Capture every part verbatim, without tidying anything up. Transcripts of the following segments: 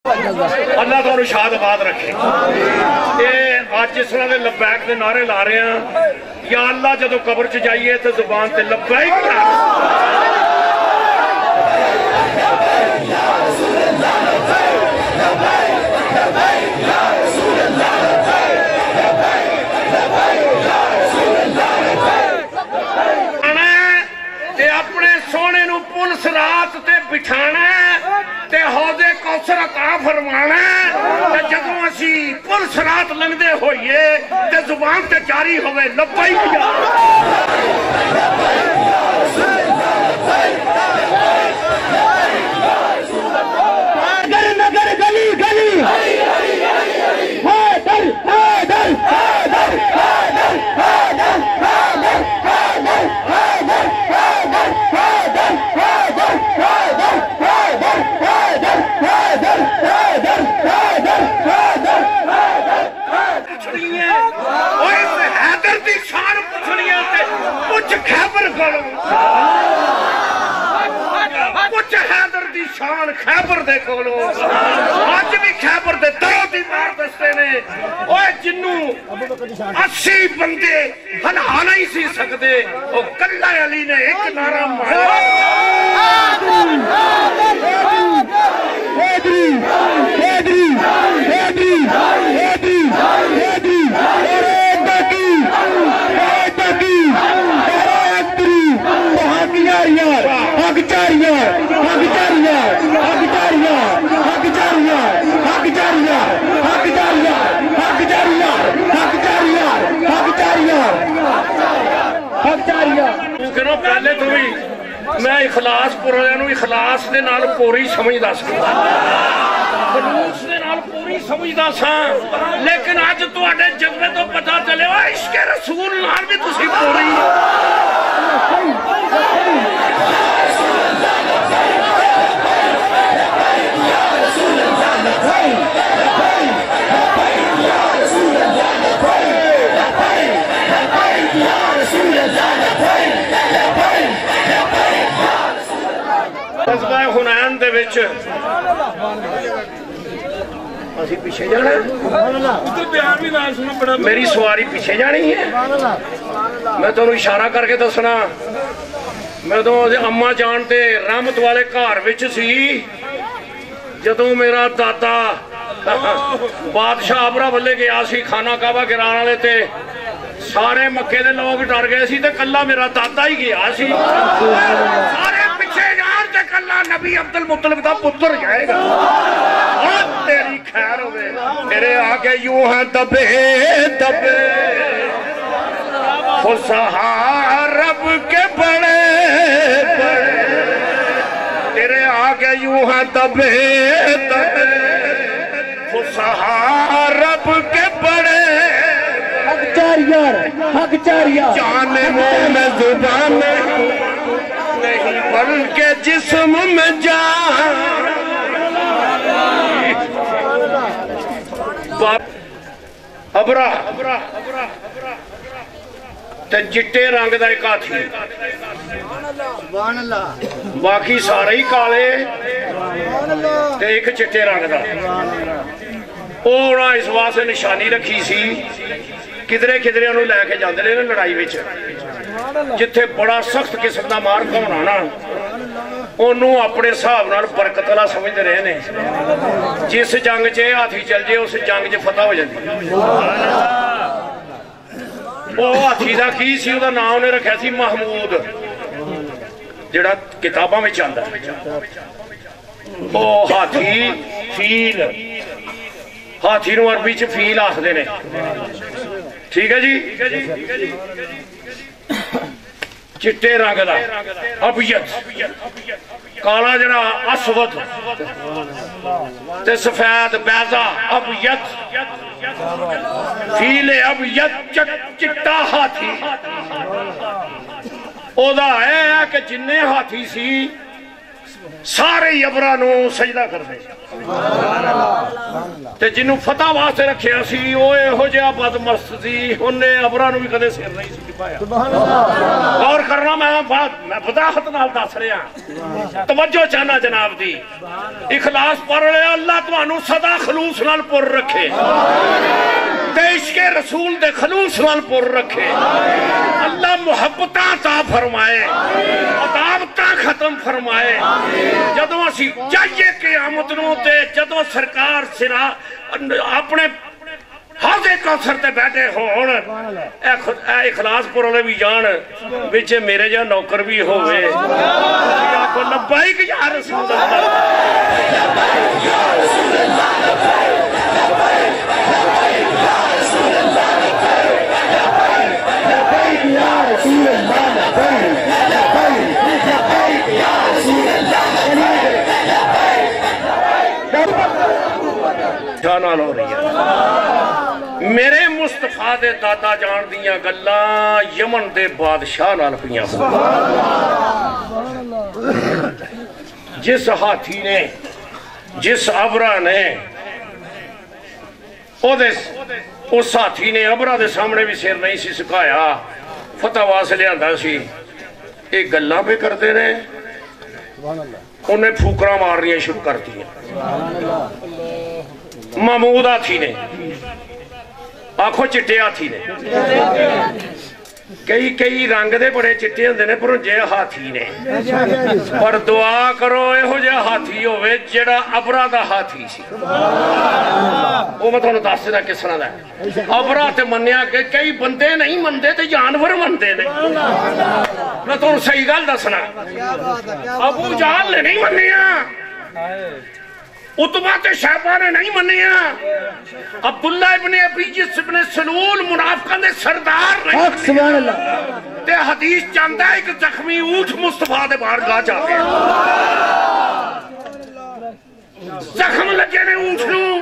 اللہ تو شاد آباد رکھے. آج جس طرح کے لبیک کے نعرے لا رہے ہیں یا اللہ جدو قبر چ جائیے تو زبان تے لبیک کیا اپنے سونے نو پلس رات تے بٹھانا تے حوضے کوثر عطا فرمانا تے جدوں اسی پلس رات لنگدے ہوئیے تے زبان تے جاری ہوئے لبیک یا نگر نگر گلی گلی حیدر حیدر حیدر حیدر حیدر حیدر حیدر شان خیبر دے کولو آج بھی خیبر دے درو دی مار دستے نے اوہ جنوں اسی بندے ہلا نہیں سی سکتے او کلہ علی نے ایک نعرہ مارا حیدری حیدری حیدری حیدری حیدری حیدری حیدری حیدری حق یار یار حق چار یار حق چار یار حق چار یار حق چار یار حق چار یار حق چار یار حق چار یار حق چار یار حق چار یار حق چار یار کرو پہلے تو بھی میں اخلاص پورے نو اخلاص دے نال پوری سمجھدا سا خلوص دے نال پوری سمجھدا سا لیکن اج تواڈے جذبے تو پتہ چلے او عشق رسول نال بھی تسی پوری قصبہ حنین دے وچ اسی پیچھے جانا ہے میری سواری پیچھے جانی ہے میں تو اشارہ کر کے دسنا میں تو اماں جان تے رحمت والے گھر وچ سی جدوں میرا دادا بادشاہ ابرا بلے گیا سی خانہ کعبہ گران والے تے سارے مکے دے لوگ ڈر گئے سی تے کلا میرا دادا ہی گیا سی سارے پیچھے جان تے کلا نبی عبد المطلب دا پتر جائے گا اور تیری خیر ہوئے میرے آگے یوں ہیں دبے دبے فسہا رب کے بڑے بڑے تیرے آگے یوں ہیں دبے دبے فسہا رب کے بڑے حق چار یار حق چار یار جانے منہ میں زبان نہیں بلکہ جسم میں جان ابرا تے جٹے رنگ دا ایک ہاتھی باقی سارے ہی کالے تے ایک چٹے رنگ دا اونا اس واسطے نشانی رکھی سی کدرے کدرے انہوں لے کے جاندے لے لڑائی وچ جتھے بڑا سخت قسم دا مار کھونا نا انہوں اپنے صاحب نال برکت اللہ سمجھ دے رہے نے جس جنگ چے ہاتھی چل جے اس جنگ چے فتح ہو جاندی وہ ہاتھی دا کی سی وہ دا نام نے رکھا سی محمود جڑا کتاباں میں چاندہ وہ ہاتھی فیل ہاتھی نو عربی چ فیل آخ دے نے ٹھیک ہے جی چٹے رنگ دا ابیض کالا جڑا اسود تے سفید بیضا ابیض فیل ابیض چٹا ہاتھی او دا ہے کہ جننے ہاتھی سی سارے یبرا نو سجدہ کر دے تے جنوں فتح واسطے رکھیا سی او ਇਹੋ ਜਿਹਾ ਬਦਮਸਤ ਸੀ ਉਹਨੇ ਅਬਰਾਂ ਨੂੰ ਵੀ ਕਦੇ ਸਿਰ ਨਹੀਂ ਸੀ ਝੁਕਾਇਆ ਸੁਭਾਨ ਅੱਲਾਹ ਗੌਰ ਕਰਨਾ ਮੈਂ ਮੈਂ ਵਦਾਹਤ ਨਾਲ ਦੱਸ ਰਿਹਾ ਤਵੱਜੋ ਚਾਹਨਾ ਜਨਾਬ ਦੀ ਇਖਲਾਸ ਪੜ੍ਹ ਲਿਆ ਅੱਲਾਹ ਤੁਹਾਨੂੰ ਸਦਾ ਖਲੂਸ ਨਾਲ ਪੁਰ ਰੱਖੇ تے عشق رسول دے خلوص نال پر رکھے اللہ محبتاں عطا فرمائے عداوتاں ختم فرمائے جدوں اسی چاہیے قیامت نوں تے جدوں سرکار سرا اپنے حوض کوثر تے بیٹھے ہون اے اخلاص پور والے بھی جان وچ میرے جا نوکر بھی ہوئے یا کو لبیک یا رسول اللہ لبیک یا رسول اللہ لبیک جانال ہو رہی ہے میرے مصطفیٰ دے دادا جان دیاں گلاں یمن دے بادشاہ نال پیاں جس ہاتھی نے جس عبرہ نے اس ہاتھی نے عبرہ دے سامنے بھی سیر نہیں سی سکھایا فتح واسلے آندہ سی ایک گلاں پہ کرتے رہے انہیں پھوکرا مار رہی ہیں شروع کر دی محمود ہاتھی نے آنکھوں چٹے ہاتھی نے کئی کئی رنگ دے بڑے چٹے ہوندے نے پر جے ہاتھی نے پر دعا کرو ایہو جے ہاتھی ہوئے جڑا عبرہ دا ہاتھی سی وہ میں تھوڑا دس دا کس طرح دا ہے عبرہ تے منیا کہ کئی بندے نہیں مندے تے جانور مندے نے میں تھوڑا صحیح گل دسنا ابو جہل نے نہیں منیا عتبہ تے شیبہ نے نہیں منیا عبداللہ ابن ابی جس ابن سلول منافقہ نے سردار نہیں منیا تے حدیث چاندہ ہے کہ زخمی اونٹ مصطفیٰ دے بارگاہ جاتے زخم لگے نے اونٹ نو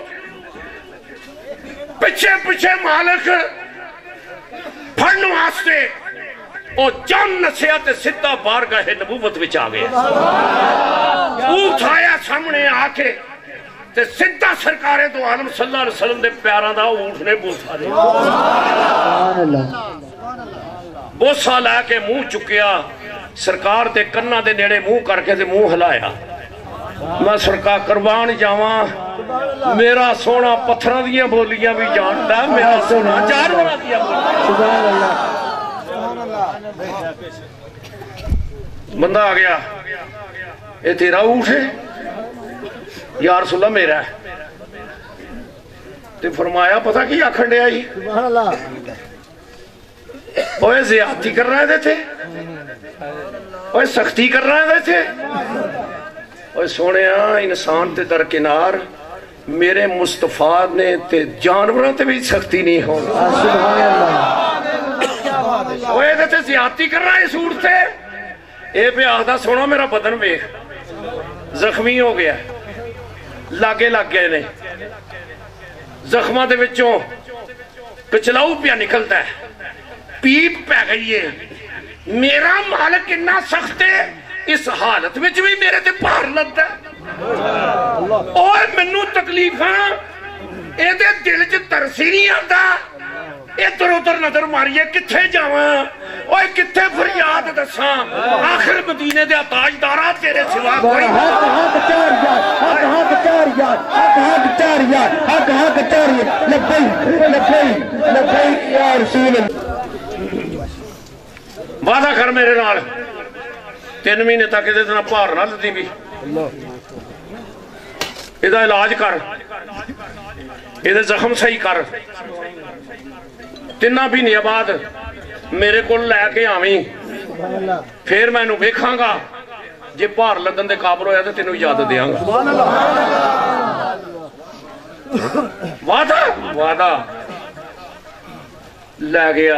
پچھے پچھے مالک پھڑن واسطے اور جان نصیحت سدھا بارگاہ نبوت وچ آ گئے اونٹ آیا سامنے آ کے تے سدھا سرکار دو عالم صلی اللہ علیہ وسلم دے پیاراں دا اونٹ نے بوسا دے بوسا لے کے منہ چکیا سرکار دے کنہ دے نیڑے منہ کر کے تے منہ ہلایا میں سرکار قربان جاواں میرا سونا پتھراں دیاں بولیاں بھی جاندا میرا سونا جانوراں دیاں بولیاں بندہ آ گیا اے تیرا اونٹ ہے یا رسول اللہ میرا ہے تے فرمایا پتہ کی آکھن دے آئی اوہ زیادتی کر رہے تھے اوہ سختی کر رہے تھے اوہ سونے ہاں انسان تے درکنار میرے مصطفیٰ نے تے جانوراں تے بھی سختی نہیں ہونا اوہ دے تے زیادتی کر رہے سور تھے اے پہ آدھا سونا میرا بدن بیخ زخمی ہو گیا لاگے لگ گئے نے زخمہ دے وچوں کچلاؤ پیا نکلتا ہے پیپ پہ گئی ہے میرا مالک اتنا سخت ہے اس حالت وچ بھی میرے تے پار لگتا ہے اوہ منو تکلیفاں اے دے دل چ ترسی نہیں آتا ادھر ادھر نظر ماریے کتھے جاواں اوہ کتھے فریاد دساں آخر مدینے دے تاجدارا تیرے سوا کوئی حق حق چار یاد حق حق چار یاد حق حق چار یاد حق حق چار یاد لبیک لبیک لبیک یا رسول اللہ وعدہ کر میرے نال تین مہینے تک ادھے اتنا پار نہ لدی بھی ادھا علاج کر ادھے زخم صحیح کر تینہ بھی نہیں بعد میرے کو لے کے آویں پھر میں نو بیکھاں گا جے پار لدن دے قابل ہویا تو تینو یاد دیاں گا وعدہ وعدہ لے گیا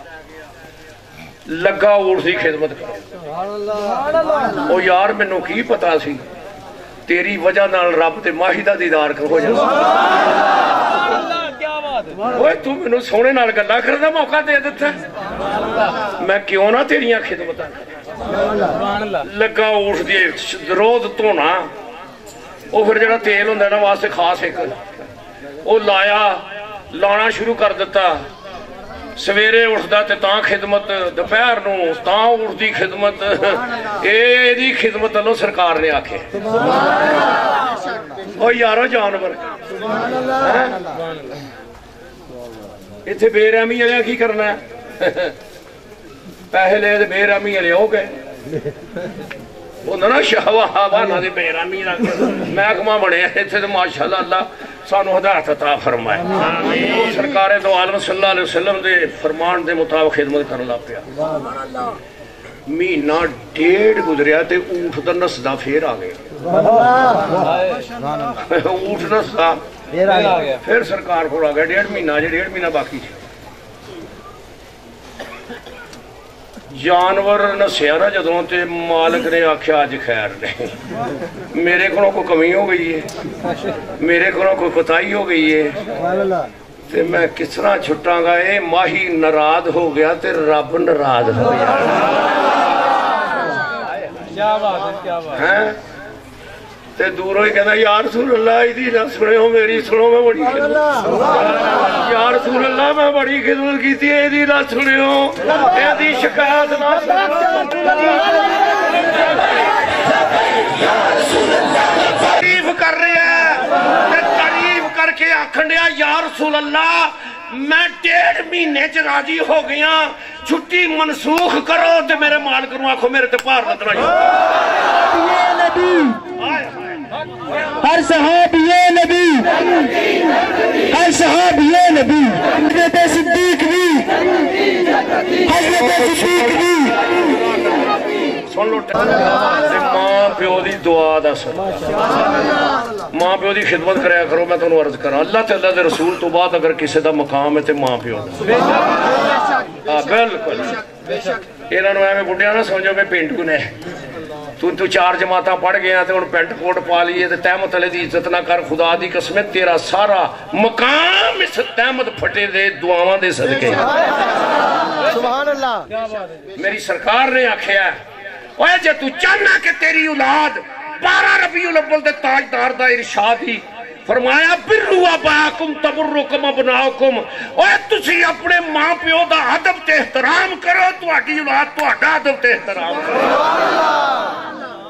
لگا اور سی خدمت کر او یار میں نو کی پتا سی تیری وجہ نال رب تے ماہی دا دیدار ہو جائے اوہ تو میں نو سونے نال گلا کرنا موقع دے دیتا میں کیوں نہ تیریاں خدمتاں لگا اٹھ دیئے روز تونا او پھر جڑا تیل ہوندہ نا واسطے خاص ایک وہ لایا لانا شروع کر دیتا سویرے اٹھدا تے تاں خدمت دوپہر نو تاں اٹھدی خدمت اے دی خدمت اللہ سرکار نے آکھے او یارو جانور اتنے بے رحمی والے کی کرنا ہے پیسے لے بے رحمی والے ہو گئے نا شہوانا دی بے رحمی محکمہ بنے اتنے تو ماشاء اللہ اللہ سانو ہدایت عطا فرمائے سرکار دو عالم صلی اللہ علیہ وسلم دے فرمان دے مطابق خدمت کرن لگ پیا مہینہ ڈیڑھ گزریا تے اونٹ دا نسدا پھر آ گیا اونٹ نسدا پھر سرکار کو آ گیا ڈیڑھ مہینہ جی ڈیڑھ مہینہ باقی تھی جانور نسیا نا جدوں تے مالک نے آکھیا اج خیر نہیں میرے کو کوئی کمی ہو گئی ہے میرے کو کوئی کوتاہی ہو گئی ہے تے میں کس طرح چھٹاں گا اے ماہی ناراض ہو گیا تے رب ناراض ہو گیا کیا بات ہے کیا بات ہے تے دوروں ہی کہنا یا رسول اللہ ایدی نہ سنے ہو میری سنو میں بڑی خدمت یا رسول اللہ میں بڑی خدمت کی تھی ایدی نہ سنے ہو ایدی شکایت نہ سنے تعریف کر رہے ہیں تعریف کر کے آکھنڈیا یا رسول اللہ میں ڈیڑھ مہینے چ راضی ہو گیا چھٹی منسوخ کرو تے میرے مال کروں آکھو میرے تے پار نہ ہر صحابی نبی ہر صحابی نبی حضرت صدیق بھی حضرت صدیق بھی سن لو ماں پیو دی دعا دا سن ماں پیو دی خدمت کریا کرو میں تانوں عرض کراں اللہ تے اللہ دے رسول تو بعد اگر کسی دا مقام ہے تے ماں پیو دا ہاں بالکل انہاں نوں ایویں بڈھیاں نہ سمجھو کہ پینٹو نے تو تو چار جماعتاں پڑھ گیا تے ہن پینٹ کوٹ پا لیے تے تحمد علی دی عزت نہ کر خدا دی قسم تیرا سارا مقام اس تحمد پھٹے دے دعاواں دے صدقے سبحان اللہ میری سرکار نے آکھیا اوے جے تو چاہنا کہ تیری اولاد بارہ ربیع الاول دے تاجدار دا ارشاد ہی فرمایا برو اباکم تبرکم ابناکم اوے تسی اپنے ماں پیو دا ادب تے احترام کرو تہاڈی اولاد تہاڈا ادب تے احترام کرو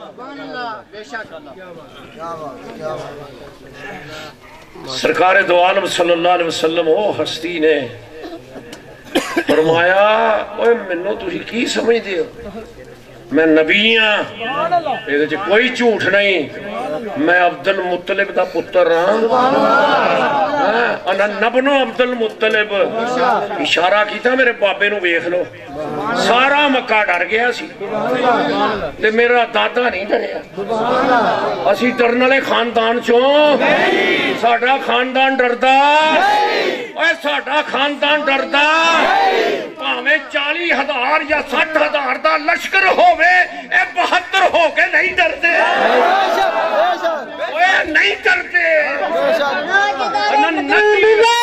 سرکار دو عالم صلی اللہ علیہ وسلم او ہستی نے فرمایا اوے منو تسی کی سمجھ دیو میں نبی ہاں یہ کوئی جھوٹ نہیں میں عبد المطلب دا پتر ہاں انا نبنو عبد المطلب اشارہ کیتا میرے بابے نو ویکھ لو سارا مکہ ڈر گیا سی تے میرا دادا نہیں ڈریا اسی ڈرن والے خاندان چوں ساڈا خاندان ڈردا اوے ساڈا خاندان ڈردا بھاویں چالی ہزار یا سٹھ ہزار دا لشکر ہووے اے بہتر ہو کے نہیں ڈرتے اوے نہیں ڈرتے